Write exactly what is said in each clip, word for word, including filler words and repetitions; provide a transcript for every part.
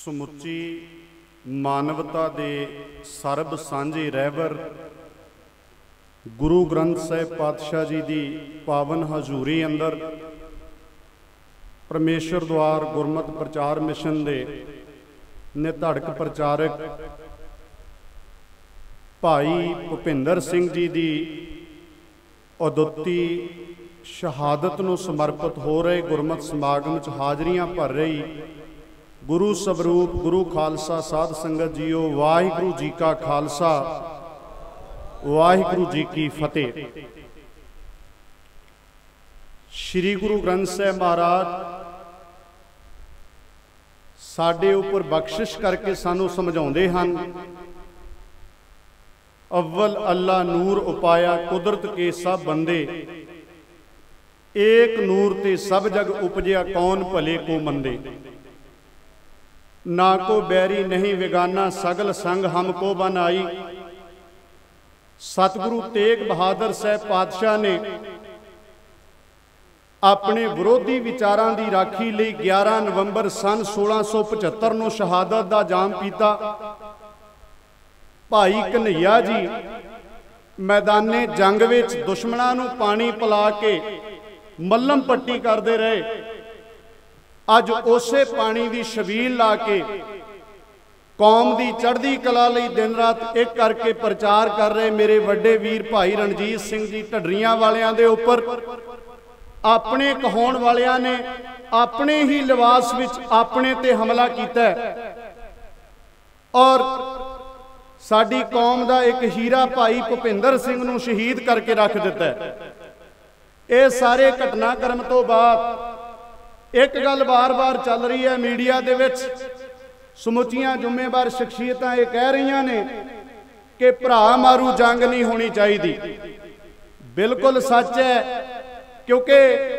समुची मानवता दे सरब सांझे रहबर गुरु ग्रंथ साहिब पातशाह जी की पावन हजूरी अंदर परमेश्वर द्वार गुरमत प्रचार मिशन दे निधड़क प्रचारक भाई भुपिंदर सिंह जी की अदुੱਤੀ शहादत नूं समर्पित हो रहे गुरमत समागम च हाजरियां भर रही गुरु स्वरूप गुरु खालसा साध संगत जीओ, वाहिगुरु जी का खालसा वाहिगुरु जी की फतेह। श्री गुरु ग्रंथ साहिब महाराज साडे उपर बख्शिश करके सानू समझाउंदे हन, अव्वल अल्लाह नूर उपाया कुदरत के सब बंदे, एक नूर ते सब जग उपजया कौन भले को मंदे। ना को बैरी नहीं विगाना सगल संग हमको बनाई। सतगुरु तेग बहादुर साहब पातशाह ने अपने विरोधी विचारां दी राखी लई ग्यारह नवंबर सन सोलह सौ पचहत्तर नूं शहादत दा जाम पीता। भाई कन्हैया जी मैदाने जंग विच दुश्मनां नूं पानी पिला के मल्लम पट्टी करते रहे। अज उसे पानी की छबील ला के कौम की चढ़ती कला लई दिन रात एक करके प्रचार कर रहे मेरे वड्डे वीर भाई रणजीत सिंह जी ढड्डरियां वालियां दे उपर अपने कहाउण वालियां ने अपने ही लिबास विच अपने ते हमला कीता और साडी कौम का एक हीरा भाई भुपिंदर सिंह नूं शहीद करके रख दिता है। ये सारे घटनाक्रम तो बाद एक गल बार बार चल रही है मीडिया दे विच, समुचियां जुम्मेवार शख्सियतां ये कह रही ने कि भरा मारू जंग नहीं होनी चाहिए। बिल्कुल सच है, क्योंकि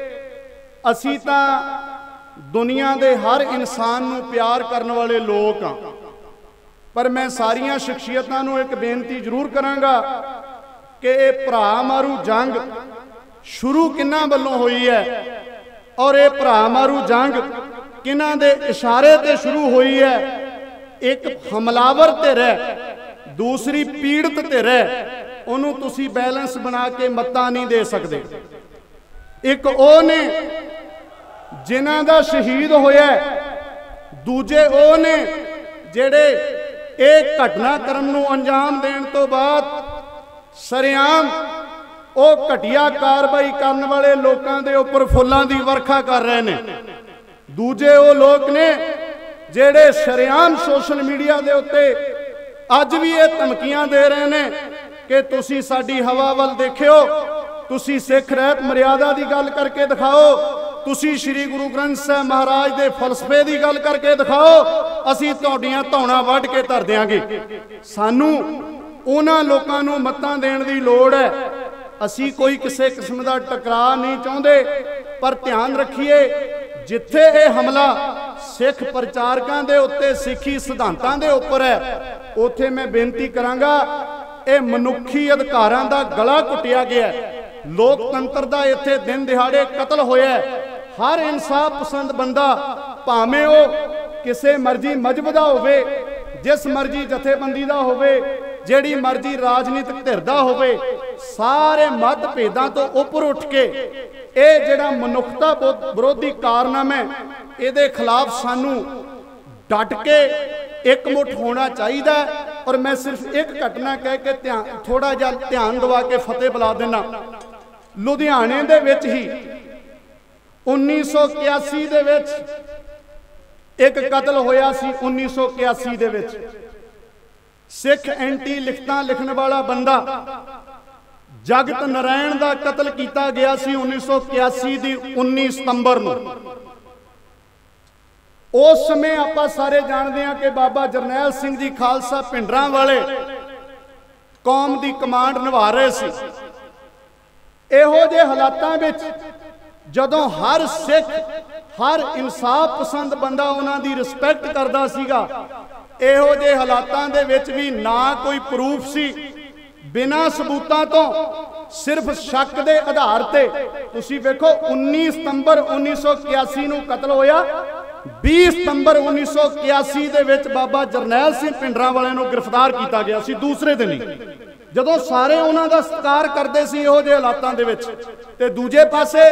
असी तां दुनिया दे हर इंसान नूं प्यार करने वाले लोग हाँ, पर मैं सारिया शख्सियतां नूं एक बेनती जरूर करांगा कि ये भरा मारू जंग शुरू किन्हां वल्लों हुई है और ये भरा मारू जंग किन्हां दे इशारे ते शुरू हुई है। एक हमलावर धिर है, दूसरी पीड़ित धिर है, उन्होंने तुसी बैलेंस बना के मत्ता नहीं दे सकते। एक ओ ने जिन्हां दा शहीद होया, दूजे ओ ने जेड़े एक घटनाक्रम नूं अंजाम देण तो बाद सरेआम वो घटिया कार्रवाई करने वाले लोगों के उपर फुलों की वर्खा कर रहे हैं। दूजे वो लोग ने जेड़े शरेआम सोशल मीडिया के उत्ते अज भी ये धमकियां दे रहे हैं कि तुसी साडी हवा वल देखियो, तुसी सिख रहत मर्यादा की गल करके दिखाओ, तुसी श्री गुरु ग्रंथ साहिब महाराज के फलसफे की गल करके दिखाओ, असी तुहाडियां धौणां वढ के धर देंगे। सानू उन्हां लोकां नूं मत्तां देण दी लोड़ है। असी कोई किसी किस्म का टकराव नहीं चाहते, पर ध्यान रखिए जिथे ये हमला सिख प्रचारकों के उत्ते सिखी सिद्धांतों के उपर है, उथे मैं बेनती करांगा ये मनुखी अधिकारां दा गला घुटिया गया है। लोकतंत्र का इत्थे दिन दिहाड़े कतल होया। हर इंसाफ पसंद बंदा भावें वो किसी मर्जी मजहब का होवे, जिस मर्जी जथेबंदी का होवे, जिहड़ी मर्जी राजनीतिक धिर दा होवे, सारे मतभेदां तो उपर उठ के ये जिहड़ा मनुखता विरोधी कारनामा है, इहदे खिलाफ सानू डट के एकमुठ होना चाहिए। और मैं सिर्फ एक घटना कह के ध्यान थोड़ा जिहा ध्यान दवा के फतेह बुला देना। लुधियाने दे विच ही उन्नीस सौ इक्यासी दे विच एक कतल होया सी। उन्नीस सौ इक्यासी दे विच सिख एंटी लिखतां लिखण वाला बंदा जगत नारायण का कतल किया गया सी उन्नीस सौ इक्यासी की उन्नीस सितंबर नूं। उस समय आपां सारे जानते हैं कि बाबा जरनैल सिंह जी खालसा पिंडरां वाले कौम की कमांड निभा रहे सी। इहो जे हालातां विच जदों हर सिख हर इंसाफ पसंद बंदा उन्हां दी रिस्पैक्ट करदा सीगा, इहो जे हालातां दे विच भी ना कोई प्रूफ सी, बिना सबूतां तो सिर्फ शक के आधार पर तुसीं वेखो उन्नीस सितंबर उन्नीस सौ इक्यासी नूं कतल होया बीस सितंबर उन्नीस सौ इक्यासी दे विच बाबा जरनैल सिंह भिंडरां वालियां नूं गिरफ्तार किया गया सी। दूसरे दिन ही जदों सारे उन्हां दा सत्कार करदे सी इहो जिहे हालातां दे विच, ते दूजे पासे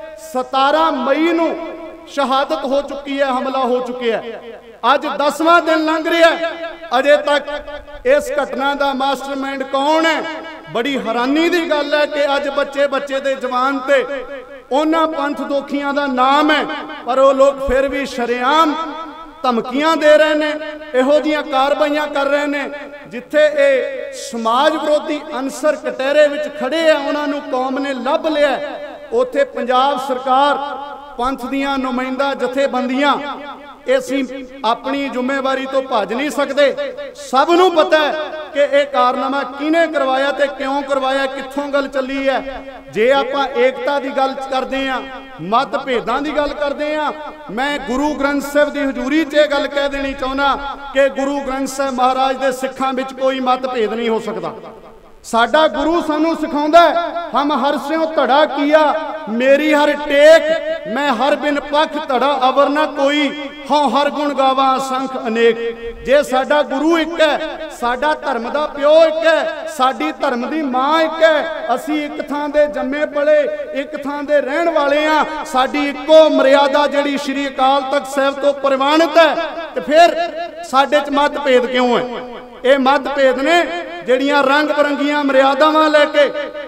सतारह मई नूं शहादत हो चुकी है, हमला हो चुके है। अज दसवां दिन लंघ रहा है, अजे तक इस घटना का मास्टरमाइंड कौन है? बड़ी हैरानी की गल है कि अज बच्चे बच्चे दे जवान ते उन्हां पंथ दोखियां दा नाम है, पर वो लोग फिर भी शरेआम धमकियां दे रहे ने, इहो जिहियां कार्रवाइयां कर रहे ने। जिथे ये समाज विरोधी अंसर कटहरे विच खड़े है, उन्होंने कौम ने लभ लिया, उत्थे पंजाब सरकार पंथ दियां नुमाइंदा जथेबंदियां असीं अपनी जिम्मेवारी तो भज नहीं सकते। सब नूं पता है कि यह कारनामा किने करवाया ते क्यों करवाया, कित्थों गल चली है। जे आपां एकता की गल करते हैं, मतभेदां की गल करते हैं, मैं गुरु ग्रंथ साहिब की हजूरी च गल कह देनी चाहना कि गुरु ग्रंथ साहिब महाराज के सिखां विच कोई मतभेद नहीं हो सकता। साडा गुरु सानू सिखाउंदा है, हम हर स्यों धड़ा किया मेरी हर टेक, मैं हर बिन पख धड़ा अवर न कोई, हाँ हर गुण गावा असंख अनेक। जे साडा गुरु एक है, साडा धर्म दा प्यो एक है, साडी धर्म दी मां एक है, असी एक थां दे जम्मे पले, एक थां दे रहण वाले हां, साडी इक्को मर्यादा जिहड़ी श्री अकाल तख्त साहिब तो प्रवानित है, ते फिर साडे च मतभेद क्यों है? ये मतभेद ने जिहड़ियां रंग बरंगियां मर्यादावां लैके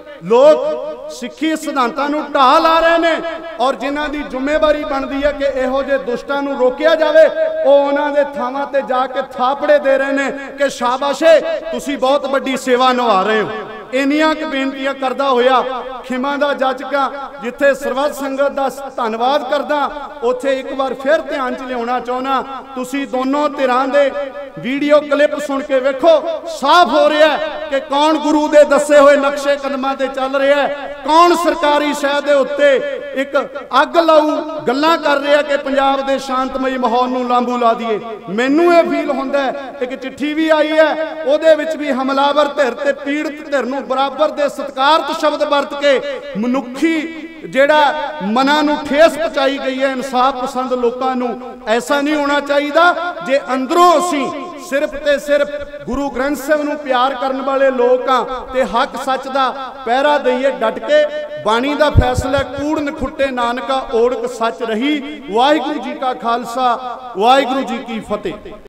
लोग सिੱਖੀ सिद्धांतां नूं ढाह ला रहे हैं, और जिन्हां दी जिम्मेवारी बनती है कि इहो जे दुष्टां नूं रोकिया जाए, वो उन्हां दे थावां ते जाके थापड़े दे रहे हैं कि शाबाशे तुसीं बहुत वड्डी सेवा निभा रहे हो। इन्नियां क बेनतियां करदा होया खिमा दा जाचका जिथे सरबत संगत दा धन्नवाद करदा, उत्थे एक बार फिर ध्यान च लियाउणा चाहुंदा, तुसीं दोनों धिरां दे वीडियो क्लिप सुन के वेखो, साफ हो रहा है कि कौन गुरु दे दसे हुए नक्शे कदमां ते चल रहा है, कौन सरकारी शह दे उत्ते एक अग लाऊ गल्लां कर रहा है कि पंजाब दे शांतमई माहौल नूं लांबू ला दईए। मैनूं ये फील हुंदा है, एक चिट्ठी भी आई है, उहदे विच भी हमलावर धिर ते पीड़ित धिर नूं बराबर दे सत्कारत शब्द वरत के मनुखी जेड़ा मनां नूं ठेस पहुंचाई गई है। इंसाफ पसंद लोकां नूं ऐसा नहीं होना चाहिए। जे अंदरों असीं सिर्फ ते सिर्फ गुरु ग्रंथ साहिब नूं प्यार करने वाले लोग हां ते हक सच दा पहरा दईए डट के, बाणी दा फैसला कूड़ नखुट्टे नानका ओड़क सच रही। वाहिगुरू जी का खालसा, वाहिगुरू जी की फतेह।